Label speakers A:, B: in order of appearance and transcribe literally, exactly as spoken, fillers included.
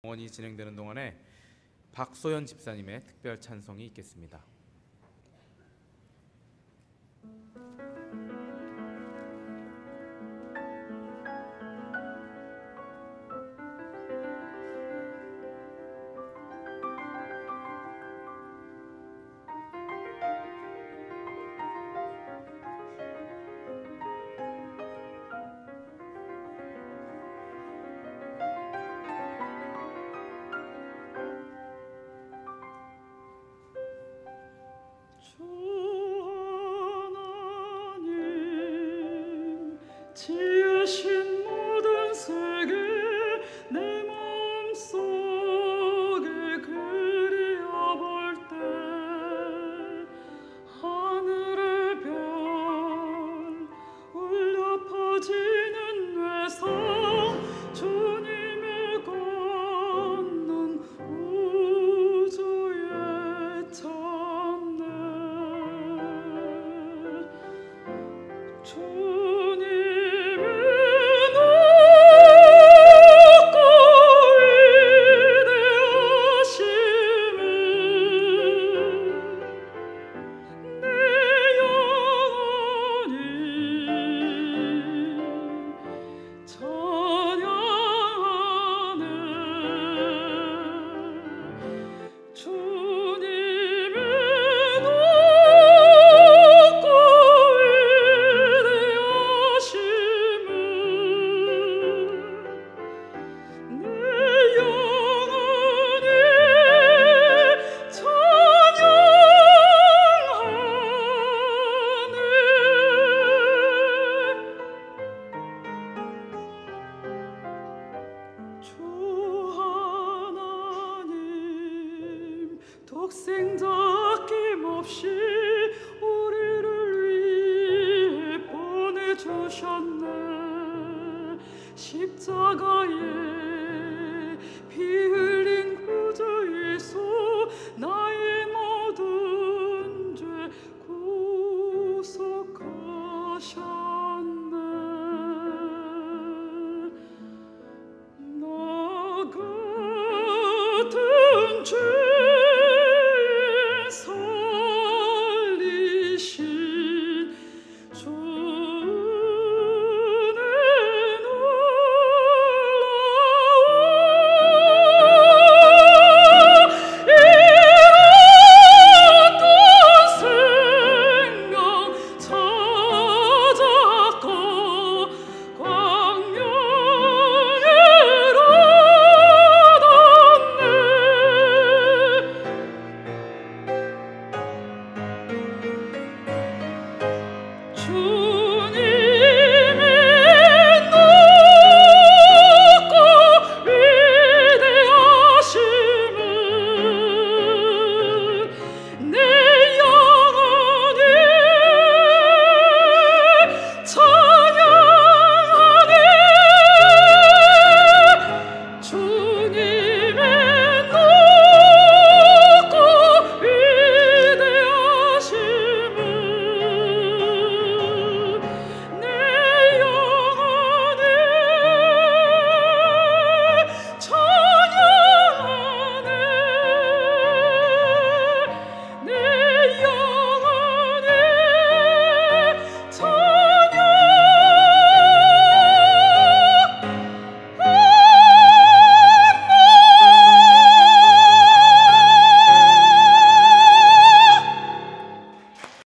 A: 원이 진행되는 동안에 박소연 집사님의 특별 찬송이 있겠습니다.
B: 지으신 모든 세계 내 맘속에 그려볼 때 하늘의 별 울려 퍼지는 뇌성 주님을 걷는 우주에 찾네. 독생자 아낌없이 우리를 위해 보내주셨네. 십자가에 피 흘린 구주 예수 나의 모든 죄 구속하셨네. 나 같은 죄 주님